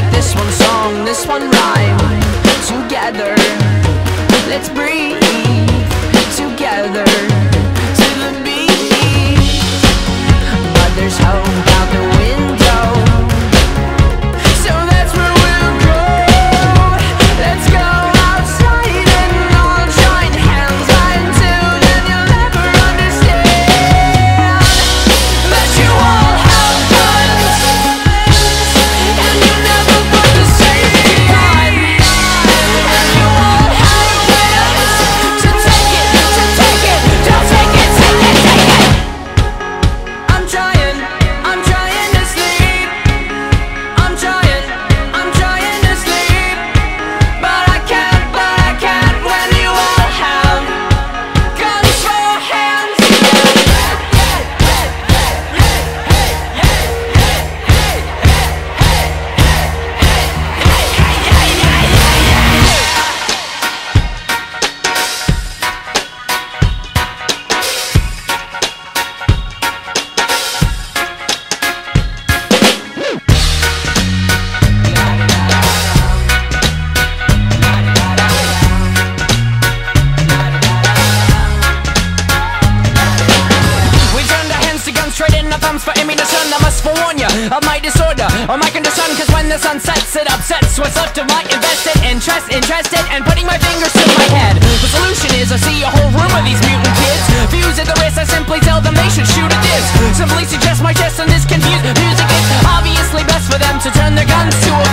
This one song, this one rhyme. Together, let's breathe together to the beat. But there's hope out the window, so that's where we'll go. Let's go outside and all join hands until then you'll never understand that you all have guns and you never put the same time. And you all have plans to take it, don't take it, take it, take it. I'm trying to sleep. I'm trying to sleep, but I can't when you all have guns for hands. We turned our hands to guns, trading our thumbs for ammunition. I must forewarn you of my disorder, or my condition, cause when the sun sets, it upsets what's left of my invested interest, interested, and putting my fingers to my head. The solution is I see a whole room of these mutant kids. Views at the wrist, I simply tell them they should shoot at this. Simply suggest my chest and this confused music is obviously best for them to turn their guns to a